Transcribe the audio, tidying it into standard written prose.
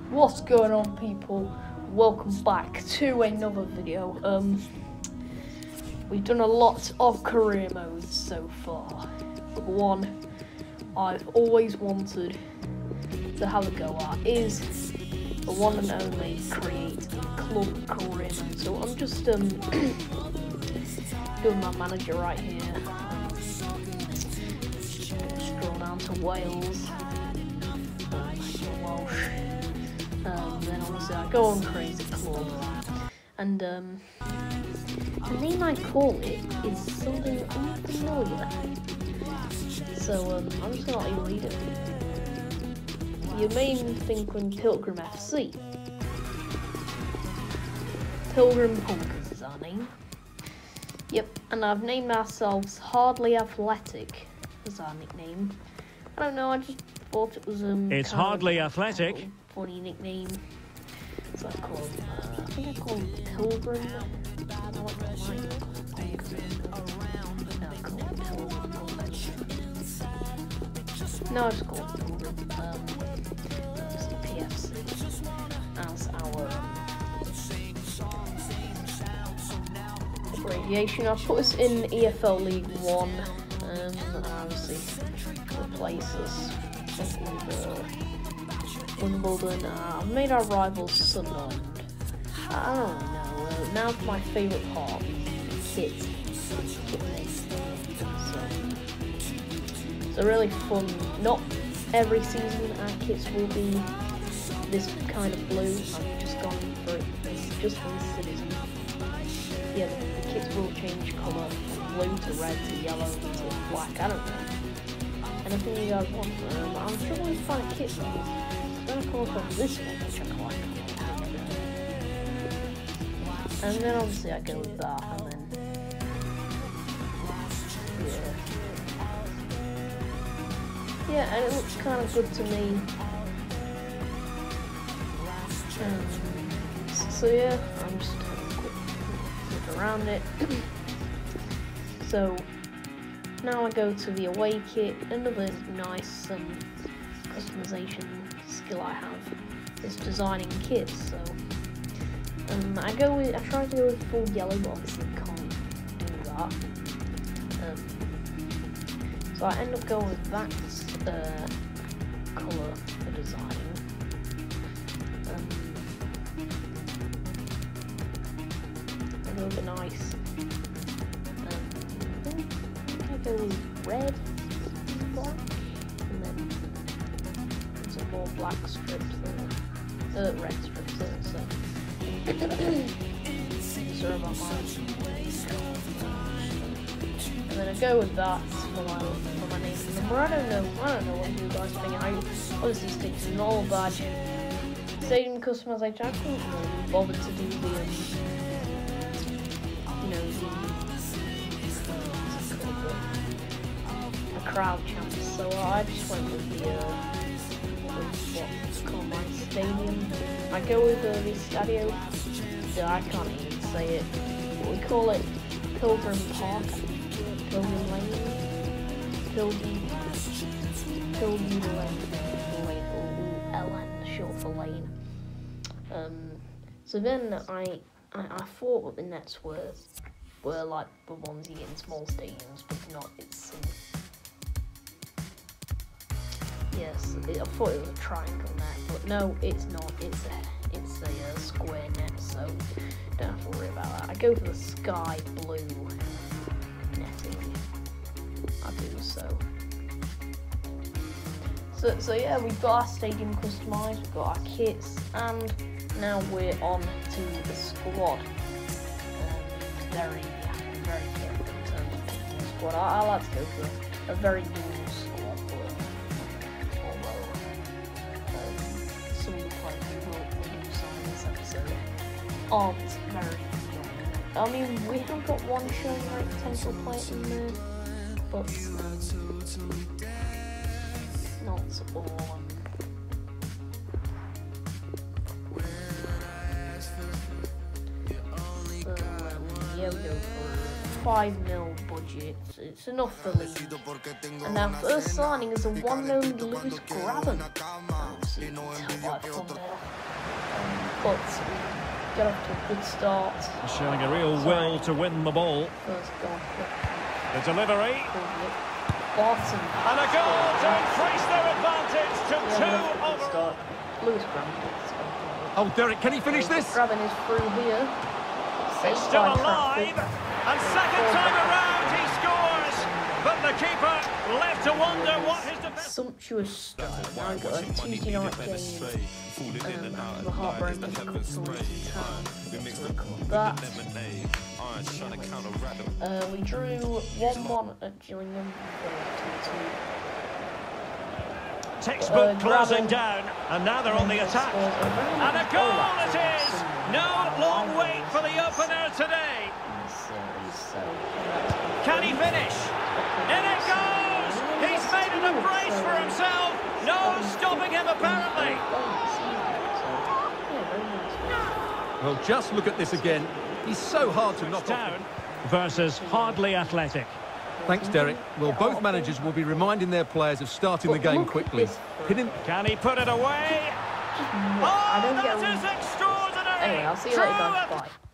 What's going on, people? Welcome back to another video. We've done a lot of career modes so far. But one I've always wanted to have a go at is the one and only create a club career mode. So I'm just doing my manager right here. Scroll down to Wales. Welsh. Then obviously I go on create a club, and the name I call it is something unfamiliar. So I'm just gonna let you read it. You may think Pilgrim FC. Pilgrim Punkers is our name. Yep, and I've named ourselves Hardly Athletic as our nickname. I don't know, I just thought it was It's Hardly Athletic. Funny nickname. So I call him, I think I call him Pilgrim. I like the line. No, I call him Pilgrim. No, I just call him Pilgrim. PFC as our abbreviation. I put us in EFL League One, and obviously replace us with Wimbledon. I've made our rivals Sunderland. I don't know. Now for my favourite part, kit so really fun. Not every season our kits will be this kind of blue. I've just gone for it just for the citizen. Yeah, the kits will change colour from blue to red to yellow to black. I don't know. Anything you guys want. I'm struggling to find a kit. I'm going to come across this one, which I quite like. And then obviously I go with that, and then yeah, and it looks kind of good to me. So yeah, I'm just having a quick look around it. So now I go to the away kit. Another nice customization skill I have is designing kits. So I try to go with full yellow, but obviously can't do that. So I end up going with that colour for designing. A little bit nice. I think I go with red, black, and then some more black strips there. Red strips there, so. Sorry about mine. And then I go with that for my name and number. I don't know what you guys think. I obviously stick to normal badge. Stadium customization. I couldn't really bother to do the the crowd chants, so I just went with what's called my stadium. I go with the Stadio. I can't even say it. We call it Pilgrim Park, Pilgrim Lane, Pilgrim Lane, LN, short for lane. So then I thought what the nets were like the ones you get in small stadiums, but not. It's yes, I thought it was a triangle net, but no, it's not. It's a square net, so don't have to worry about that. I go for the sky blue netting. I do so yeah, we've got our stadium customised, we've got our kits, and now we're on to the squad. Very careful in terms of picking the squad. I like to go for a very dual squad, although some of the players we do some in this episode aren't very young. I mean, we have got one showing like potential player in there, but not all. Yeah, we go for 5 mil budget. It's enough for Leeds. And our first signing is a 1-0 Lewis Graben. But we get off to a good start. Showing a real will to win the ball. First goal. The delivery. Barton. And a goal to increase their advantage to 2 over. Lewis Graben. Oh, Derek, can he finish this? Graben is through here. It's still alive. And second time around he scores. But the keeper left to wonder what his defense. Sumptuous start. Now we've got a Tuesday night game. The heartbreak is coming towards town. That. We drew 1-1 at Gillingham. Textbook closing down, and now they're on the attack. And a goal it is! No long wait for the opener today. Can he finish? In it goes! He's made an embrace for himself. No stopping him apparently. Well, just look at this again. He's so hard to knock down versus Hardley Athletic. Thanks, Derek. Well, both managers will be reminding their players of starting the game quickly. Can he put it away? Oh, that is extraordinary! Anyway, I'll see you later, guys. Bye.